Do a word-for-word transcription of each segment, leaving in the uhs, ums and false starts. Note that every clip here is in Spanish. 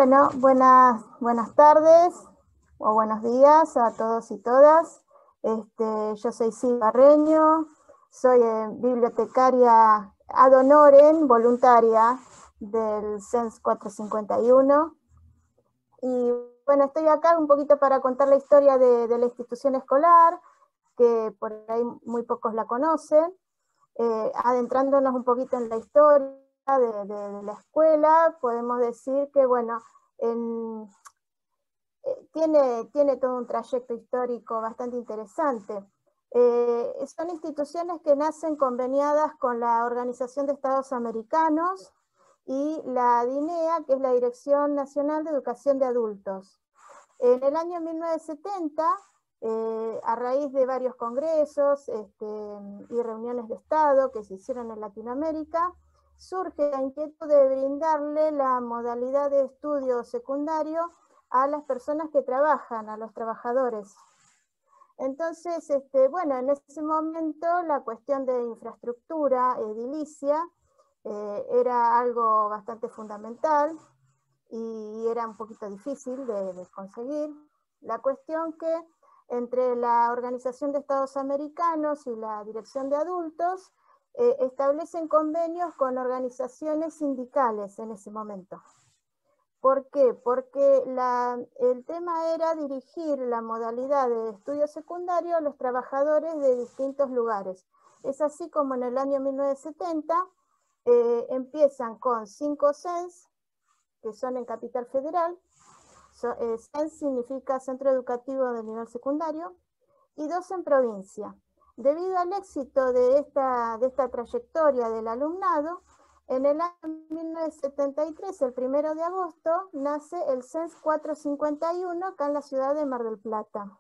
Bueno, buenas, buenas tardes o buenos días a todos y todas. Este, yo soy Silva Reño, soy eh, bibliotecaria ad honorem, voluntaria del CENS cuatrocientos cincuenta y uno. Y bueno, estoy acá un poquito para contar la historia de, de la institución escolar, que por ahí muy pocos la conocen, eh, adentrándonos un poquito en la historia de, de, de la escuela. Podemos decir que, bueno, en, eh, tiene, tiene todo un trayecto histórico bastante interesante. Eh, son instituciones que nacen conveniadas con la Organización de Estados Americanos y la DINEA, que es la Dirección Nacional de Educación de Adultos. En el año mil novecientos setenta, eh, a raíz de varios congresos este, y reuniones de Estado que se hicieron en Latinoamérica, surge la inquietud de brindarle la modalidad de estudio secundario a las personas que trabajan, a los trabajadores. Entonces, este, bueno, en ese momento la cuestión de infraestructura edilicia eh, era algo bastante fundamental y era un poquito difícil de, de conseguir. La cuestión que entre la Organización de Estados Americanos y la Dirección de Adultos eh, establecen convenios con organizaciones sindicales en ese momento. ¿Por qué? Porque la, el tema era dirigir la modalidad de estudio secundario a los trabajadores de distintos lugares. Es así como en el año mil novecientos setenta eh, empiezan con cinco CENS, que son en Capital Federal. So, eh, CENS significa Centro Educativo de Nivel Secundario, y dos en provincia. Debido al éxito de esta, de esta trayectoria del alumnado, en el año mil novecientos setenta y tres, el primero de agosto, nace el CENS cuatrocientos cincuenta y uno acá en la ciudad de Mar del Plata.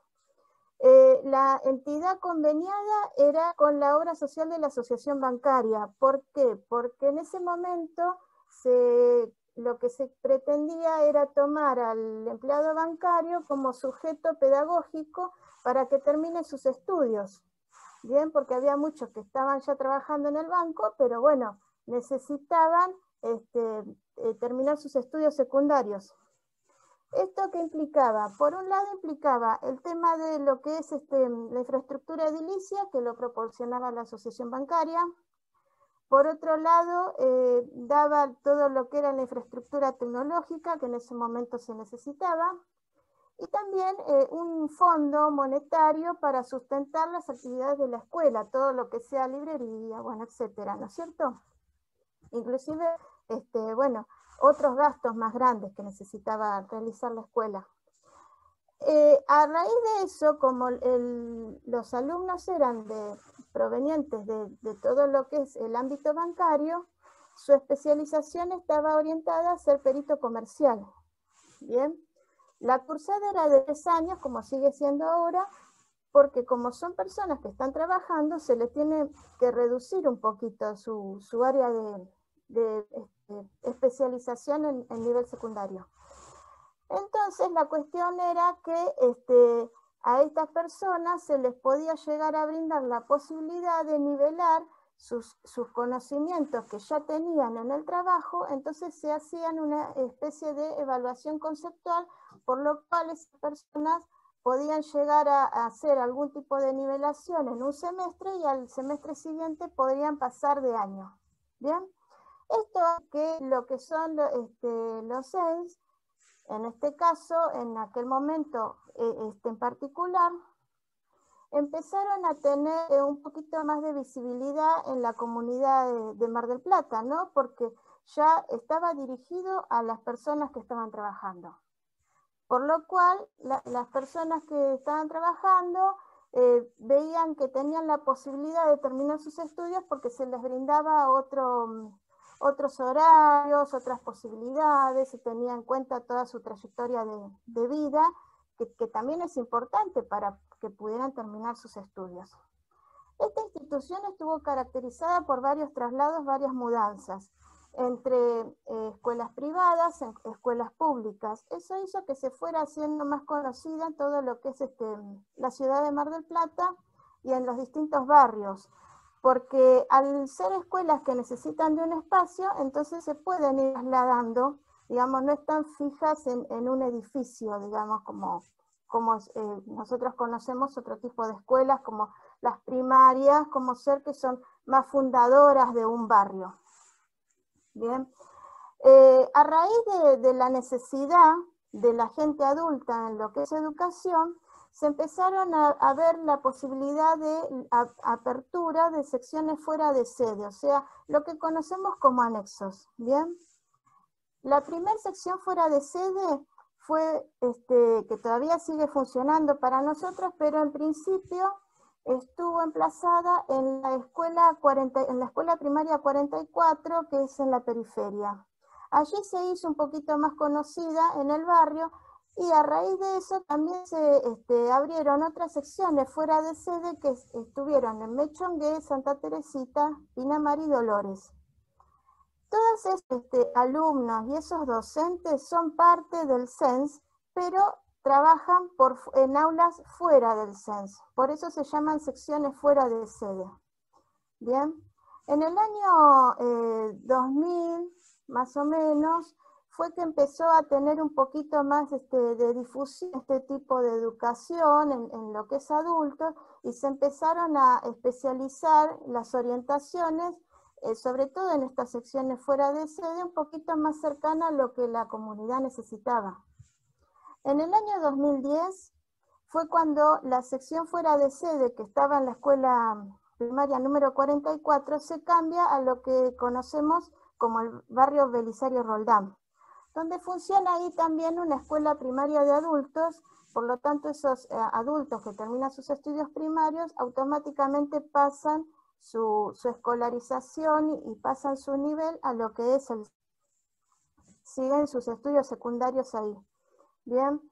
Eh, la entidad conveniada era con la obra social de la Asociación Bancaria. ¿Por qué? Porque en ese momento se, lo que se pretendía era tomar al empleado bancario como sujeto pedagógico para que termine sus estudios. Bien, porque había muchos que estaban ya trabajando en el banco, pero bueno, necesitaban este, eh, terminar sus estudios secundarios. ¿Esto qué implicaba? Por un lado implicaba el tema de lo que es este, la infraestructura edilicia, que lo proporcionaba la asociación bancaria. Por otro lado, eh, daba todo lo que era la infraestructura tecnológica, que en ese momento se necesitaba, y también eh, un fondo monetario para sustentar las actividades de la escuela, todo lo que sea librería, bueno, etcétera, ¿no es cierto? Inclusive, este, bueno, otros gastos más grandes que necesitaba realizar la escuela. Eh, a raíz de eso, como el, los alumnos eran de, provenientes de, de todo lo que es el ámbito bancario, su especialización estaba orientada a ser perito comercial. Bien, la cursada era de tres años, como sigue siendo ahora, porque como son personas que están trabajando, se les tiene que reducir un poquito su, su área de, de este, especialización en, en nivel secundario. Entonces la cuestión era que este, a estas personas se les podía llegar a brindar la posibilidad de nivelar sus, sus conocimientos que ya tenían en el trabajo. Entonces se hacían una especie de evaluación conceptual, por lo cual esas personas podían llegar a, a hacer algún tipo de nivelación en un semestre y al semestre siguiente podrían pasar de año. ¿Bien? Esto es que lo que son este, los CENS, en este caso, en aquel momento eh, este, en particular, empezaron a tener eh, un poquito más de visibilidad en la comunidad de, de Mar del Plata, ¿no? Porque ya estaba dirigido a las personas que estaban trabajando. Por lo cual, la, las personas que estaban trabajando eh, veían que tenían la posibilidad de terminar sus estudios porque se les brindaba otro, otros horarios, otras posibilidades, se tenía en cuenta toda su trayectoria de, de vida, que, que también es importante para que pudieran terminar sus estudios. Esta institución estuvo caracterizada por varios traslados, varias mudanzas, entre eh, escuelas privadas, en escuelas públicas. Eso hizo que se fuera haciendo más conocida en todo lo que es este, la ciudad de Mar del Plata y en los distintos barrios, porque al ser escuelas que necesitan de un espacio, entonces se pueden ir trasladando digamos, no están fijas en, en un edificio, digamos, como, como eh, nosotros conocemos otro tipo de escuelas, como las primarias, como ser que son más fundadoras de un barrio. Bien. Eh, a raíz de, de la necesidad de la gente adulta en lo que es educación, se empezaron a, a ver la posibilidad de a, apertura de secciones fuera de sede, o sea, lo que conocemos como anexos, ¿bien? La primera sección fuera de sede fue, este, que todavía sigue funcionando para nosotros, pero en principio estuvo emplazada en la escuela, cuarenta, en la escuela primaria cuarenta y cuatro, que es en la periferia. Allí se hizo un poquito más conocida en el barrio, y a raíz de eso también se este, abrieron otras secciones fuera de sede que estuvieron en Mechongué, Santa Teresita, Pinamar y Dolores. Todos estos este, alumnos y esos docentes son parte del C E N S, pero trabajan por, en aulas fuera del C E N S. Por eso se llaman secciones fuera de sede. Bien. En el año eh, dos mil, más o menos, fue que empezó a tener un poquito más este, de difusión este tipo de educación en, en lo que es adultos, y se empezaron a especializar las orientaciones, eh, sobre todo en estas secciones fuera de sede, un poquito más cercana a lo que la comunidad necesitaba. En el año dos mil diez fue cuando la sección fuera de sede, que estaba en la escuela primaria número cuarenta y cuatro, se cambia a lo que conocemos como el barrio Belisario Roldán, donde funciona ahí también una escuela primaria de adultos. Por lo tanto, esos eh, adultos que terminan sus estudios primarios automáticamente pasan su, su escolarización y, y pasan su nivel a lo que es el... siguen sus estudios secundarios ahí. Bien.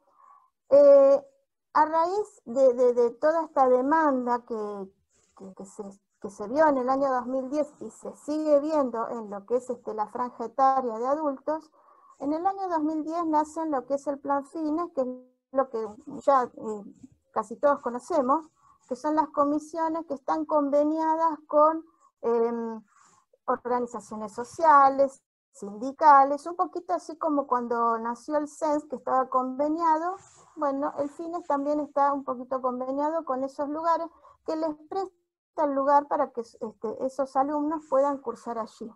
Eh, a raíz de, de, de toda esta demanda que, que, que, se, que se vio en el año dos mil diez y se sigue viendo en lo que es este, la franja etaria de adultos, en el año dos mil diez nace lo que es el Plan Fines, que es lo que ya eh, casi todos conocemos, que son las comisiones que están conveniadas con eh, organizaciones sociales, sindicales, un poquito así como cuando nació el C E N S, que estaba conveniado. Bueno, el Fines también está un poquito conveniado con esos lugares que les presta el lugar para que este, esos alumnos puedan cursar allí.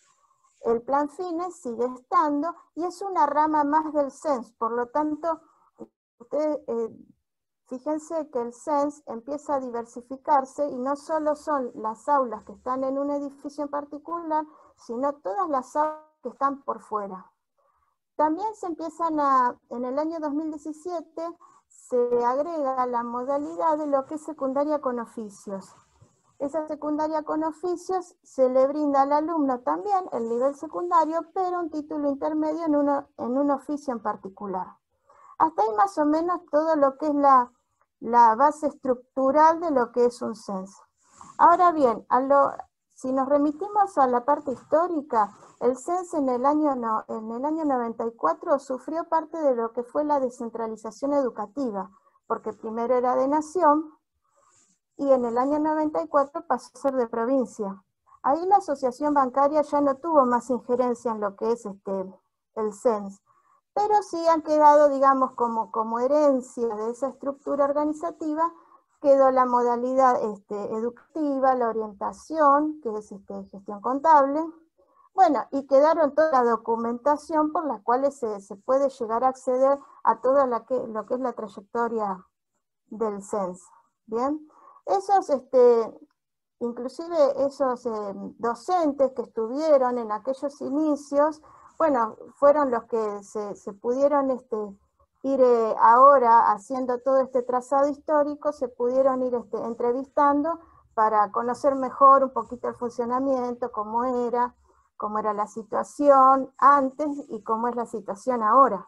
El Plan Fines sigue estando y es una rama más del C E N S, por lo tanto, ustedes eh, fíjense que el C E N S empieza a diversificarse y no solo son las aulas que están en un edificio en particular, sino todas las aulas que están por fuera. También se empiezan a, en el año dos mil diecisiete, se agrega la modalidad de lo que es secundaria con oficios. Esa secundaria con oficios se le brinda al alumno también el nivel secundario, pero un título intermedio en, uno, en un oficio en particular. Hasta ahí más o menos todo lo que es la, la base estructural de lo que es un C E N S. Ahora bien, a lo, si nos remitimos a la parte histórica, el C E N S en el, año no, en el año noventa y cuatro sufrió parte de lo que fue la descentralización educativa, porque primero era de nación, y en el año noventa y cuatro pasó a ser de provincia. Ahí la asociación bancaria ya no tuvo más injerencia en lo que es este, el C E N S, pero sí han quedado, digamos, como, como herencia de esa estructura organizativa, quedó la modalidad este, educativa, la orientación, que es este, gestión contable, bueno, y quedaron toda la documentación por la cual se, se puede llegar a acceder a toda la que, lo que es la trayectoria del C E N S, ¿bien? Esos, este, inclusive esos eh, docentes que estuvieron en aquellos inicios, bueno, fueron los que se, se pudieron este, ir eh, ahora haciendo todo este trazado histórico, se pudieron ir este, entrevistando para conocer mejor un poquito el funcionamiento, cómo era, cómo era la situación antes y cómo es la situación ahora.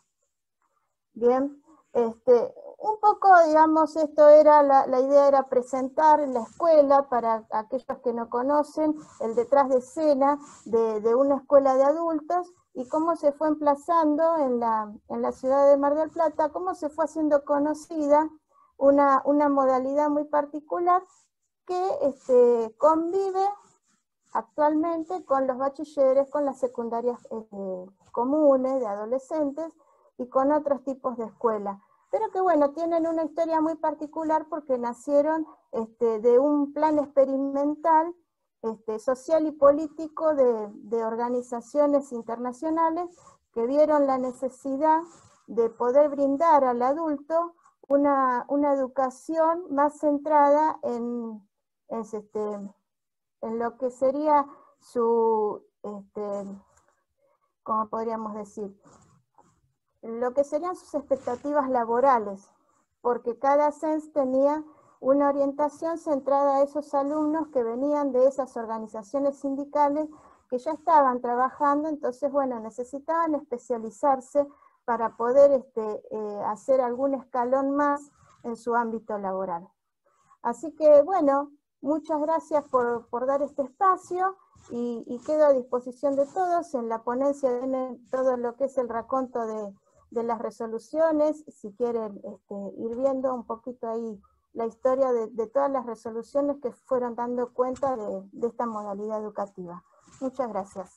Bien, este, un poco, digamos, esto era, la, la idea era presentar la escuela para aquellos que no conocen, el detrás de escena de, de una escuela de adultos, y cómo se fue emplazando en la, en la ciudad de Mar del Plata, cómo se fue haciendo conocida una, una modalidad muy particular que este, convive actualmente con los bachilleres, con las secundarias eh, comunes de adolescentes y con otros tipos de escuela, pero que bueno, tienen una historia muy particular porque nacieron este, de un plan experimental este, social y político de, de organizaciones internacionales que vieron la necesidad de poder brindar al adulto una, una educación más centrada en, en, este, en lo que sería su, este, ¿cómo podríamos decir? Lo que serían sus expectativas laborales, porque cada C E N S tenía una orientación centrada a esos alumnos que venían de esas organizaciones sindicales que ya estaban trabajando, entonces, bueno, necesitaban especializarse para poder este, eh, hacer algún escalón más en su ámbito laboral. Así que, bueno, muchas gracias por, por dar este espacio y, y quedo a disposición de todos en la ponencia de todo lo que es el raconto de, de las resoluciones, si quieren este, ir viendo un poquito ahí la historia de, de todas las resoluciones que fueron dando cuenta de, de esta modalidad educativa. Muchas gracias.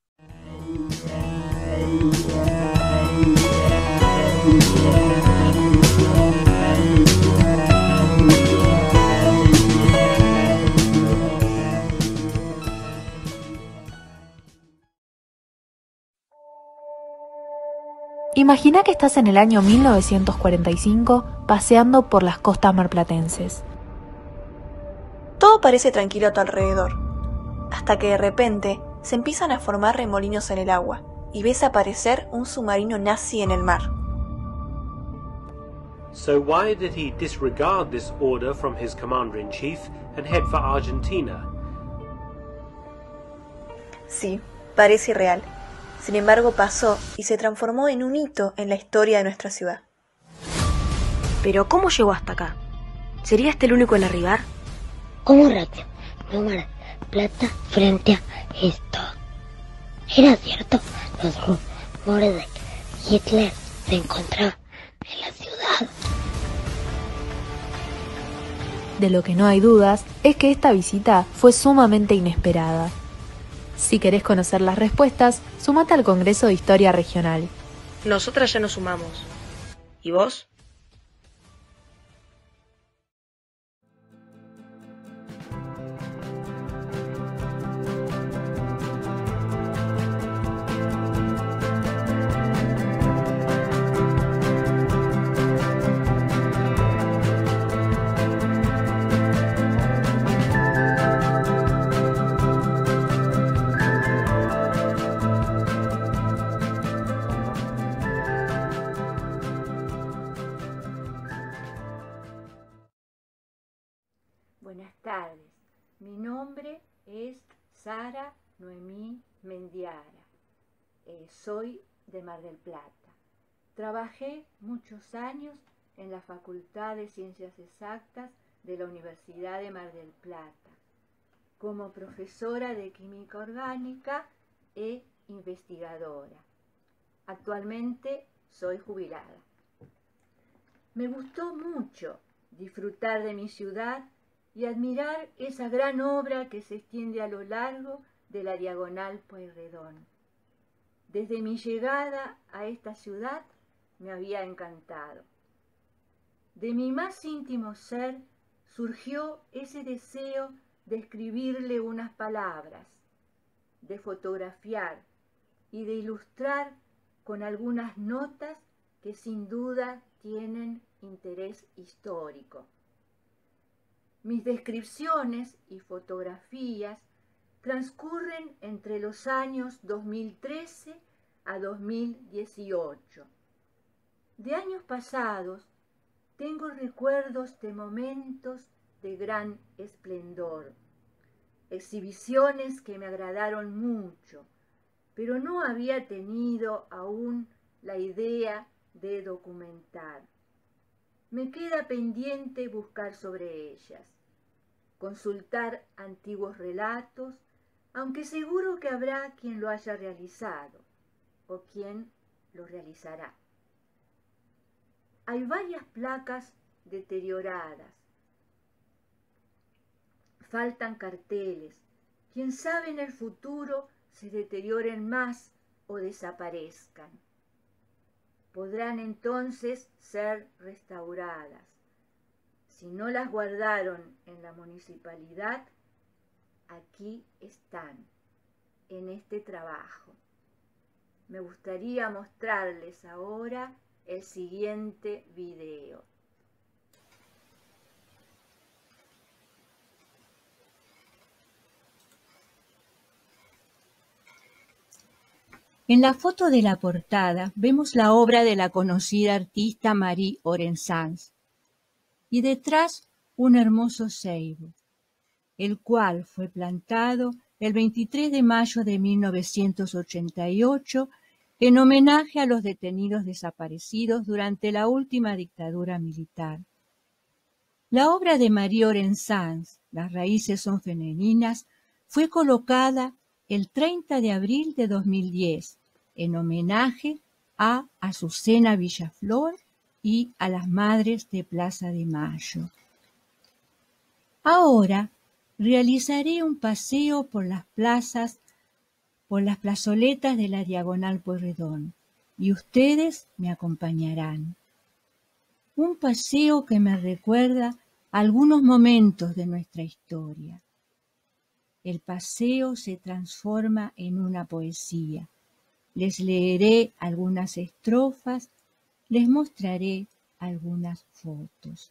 Imagina que estás en el año mil novecientos cuarenta y cinco paseando por las costas marplatenses. Todo parece tranquilo a tu alrededor, hasta que de repente se empiezan a formar remolinos en el agua y ves aparecer un submarino nazi en el mar. So why did he disregard this order from his commander-in-chief and head for Argentina? Sí, parece irreal. Sin embargo, pasó y se transformó en un hito en la historia de nuestra ciudad. Pero ¿cómo llegó hasta acá? ¿Sería este el único en arribar? ¿Cómo reaccionó Mar Plata frente a esto? ¿Era cierto los rumores de que Hitler se encontraba en la ciudad? De lo que no hay dudas es que esta visita fue sumamente inesperada. Si querés conocer las respuestas, sumate al Congreso de Historia Regional. Nosotras ya nos sumamos. ¿Y vos? Buenas tardes, mi nombre es Sara Noemí Mendiara, eh, soy de Mar del Plata. Trabajé muchos años en la Facultad de Ciencias Exactas de la Universidad de Mar del Plata, como profesora de Química Orgánica e investigadora. Actualmente soy jubilada. Me gustó mucho disfrutar de mi ciudad y admirar esa gran obra que se extiende a lo largo de la diagonal Pueyrredón. Desde mi llegada a esta ciudad me había encantado. De mi más íntimo ser surgió ese deseo de escribirle unas palabras, de fotografiar y de ilustrar con algunas notas que sin duda tienen interés histórico. Mis descripciones y fotografías transcurren entre los años dos mil trece a dos mil dieciocho. De años pasados tengo recuerdos de momentos de gran esplendor, exhibiciones que me agradaron mucho, pero no había tenido aún la idea de documentar. Me queda pendiente buscar sobre ellas, consultar antiguos relatos, aunque seguro que habrá quien lo haya realizado o quien lo realizará. Hay varias placas deterioradas, faltan carteles, quién sabe en el futuro se deterioren más o desaparezcan. Podrán entonces ser restauradas. Si no las guardaron en la municipalidad, aquí están, en este trabajo. Me gustaría mostrarles ahora el siguiente video. En la foto de la portada vemos la obra de la conocida artista Marie Orensanz y detrás un hermoso ceibo, el cual fue plantado el veintitrés de mayo de mil novecientos ochenta y ocho en homenaje a los detenidos desaparecidos durante la última dictadura militar. La obra de Marie Orensanz, Las raíces son femeninas, fue colocada el treinta de abril de dos mil diez, en homenaje a Azucena Villaflor y a las Madres de Plaza de Mayo. Ahora realizaré un paseo por las plazas, por las plazoletas de la Diagonal Pueyrredón, y ustedes me acompañarán. Un paseo que me recuerda algunos momentos de nuestra historia. El paseo se transforma en una poesía. Les leeré algunas estrofas, les mostraré algunas fotos.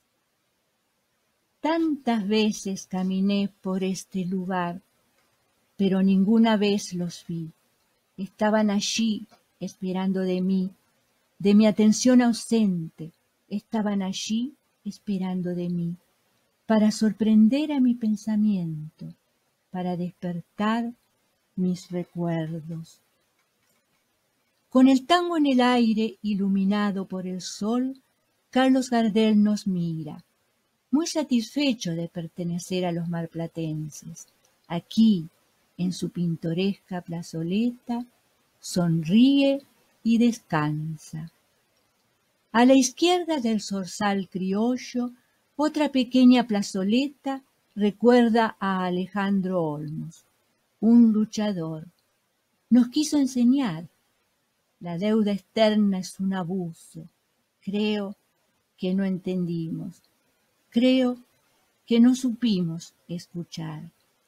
Tantas veces caminé por este lugar, pero ninguna vez los vi. Estaban allí esperando de mí, de mi atención ausente. Estaban allí esperando de mí, para sorprender a mi pensamiento, para despertar mis recuerdos. Con el tango en el aire, iluminado por el sol, Carlos Gardel nos mira, muy satisfecho de pertenecer a los marplatenses. Aquí, en su pintoresca plazoleta, sonríe y descansa. A la izquierda del zorzal criollo, otra pequeña plazoleta recuerda a Alejandro Olmos, un luchador. Nos quiso enseñar. La deuda externa es un abuso. Creo que no entendimos. Creo que no supimos escuchar.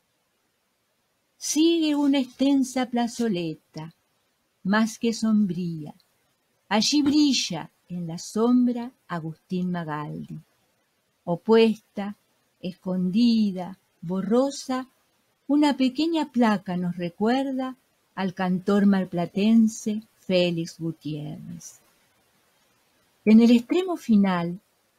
Sigue una extensa plazoleta, más que sombría. Allí brilla en la sombra Agustín Magaldi. Opuesta, escondida, borrosa, una pequeña placa nos recuerda al cantor marplatense Félix Gutiérrez. En el extremo final,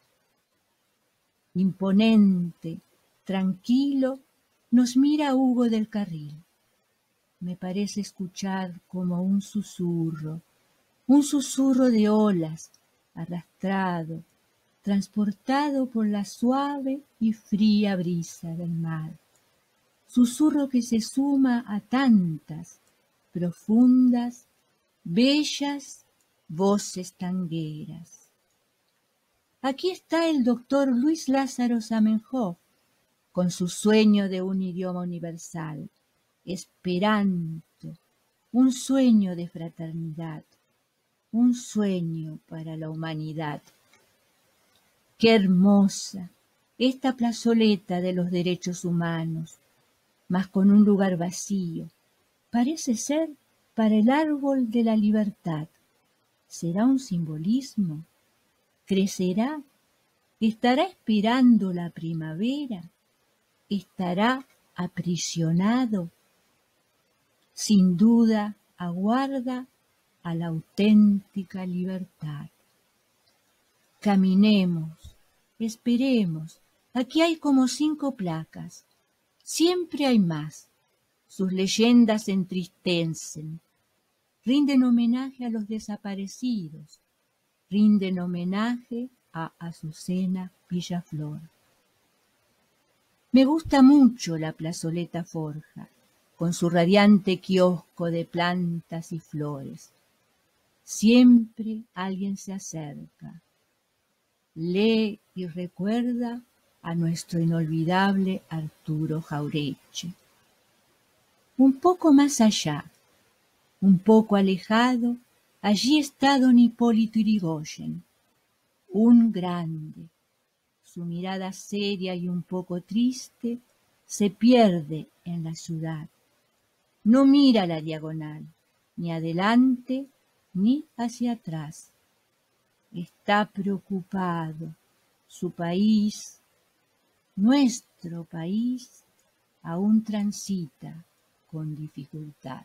imponente, tranquilo, nos mira Hugo del Carril. Me parece escuchar como un susurro, un susurro de olas, arrastrado, transportado por la suave y fría brisa del mar. Susurro que se suma a tantas, profundas, bellas voces tangueras. Aquí está el doctor Luis Lázaro Zamenhof, con su sueño de un idioma universal, esperanto, un sueño de fraternidad, un sueño para la humanidad. ¡Qué hermosa esta plazoleta de los derechos humanos! Mas con un lugar vacío. Parece ser para el árbol de la libertad. ¿Será un simbolismo? ¿Crecerá? ¿Estará esperando la primavera? ¿Estará aprisionado? Sin duda aguarda a la auténtica libertad. Caminemos, esperemos. Aquí hay como cinco placas. Siempre hay más. Sus leyendas entristecen. Rinden homenaje a los desaparecidos. Rinden homenaje a Azucena Villaflor. Me gusta mucho la plazoleta Forja, con su radiante kiosco de plantas y flores. Siempre alguien se acerca, lee y recuerda a nuestro inolvidable Arturo Jauretche. Un poco más allá, Un poco alejado, allí está don Hipólito Yrigoyen, un grande. Su mirada seria y un poco triste se pierde en la ciudad. No mira la diagonal, ni adelante ni hacia atrás. Está preocupado. Su país, nuestro país, aún transita con dificultad.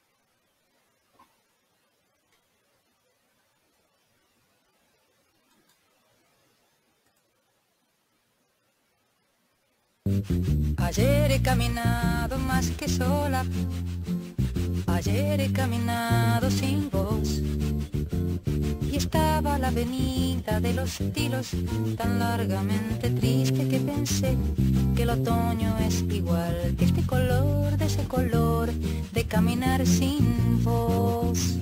Ayer he caminado más que sola, ayer he caminado sin voz, y estaba la avenida de los tilos tan largamente triste que pensé que el otoño es igual que este color, de ese color de caminar sin voz.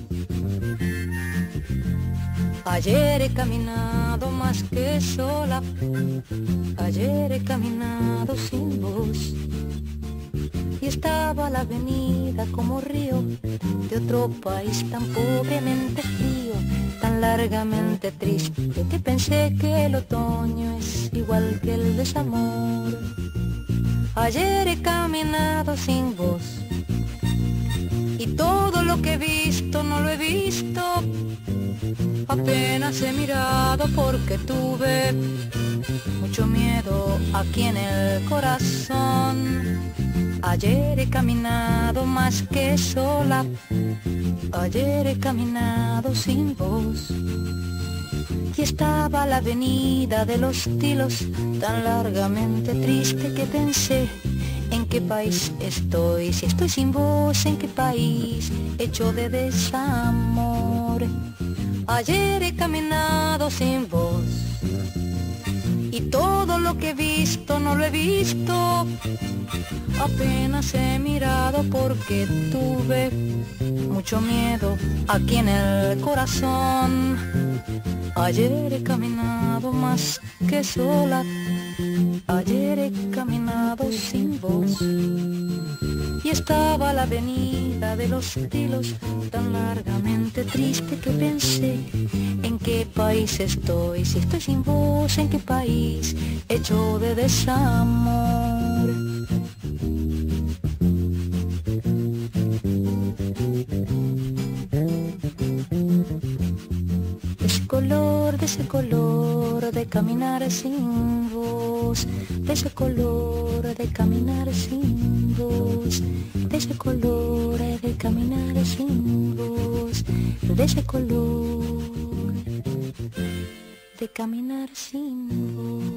Ayer he caminado más que sola, ayer he caminado sin voz, y estaba la avenida como río de otro país tan pobremente frío, tan largamente triste, que pensé que el otoño es igual que el desamor. Ayer he caminado sin voz, y todo lo que he visto no lo he visto, apenas he mirado porque tuve mucho miedo aquí en el corazón. Ayer he caminado más que sola, ayer he caminado sin voz, y estaba la avenida de los tilos tan largamente triste que pensé en qué país estoy, si estoy sin voz, en qué país hecho de desamor. Ayer he caminado sin voz, y todo lo que he visto no lo he visto, apenas he mirado porque tuve mucho miedo aquí en el corazón. Ayer he caminado más que sola, ayer he caminado sin voz, y estaba la avenida de los tilos tan largamente triste que pensé en qué país estoy, si estoy sin voz, en qué país hecho de desamor. Color, de ese color de caminar sin voz, de ese color de caminar sin voz, de ese color de caminar sin voz, de ese color de caminar sin voz.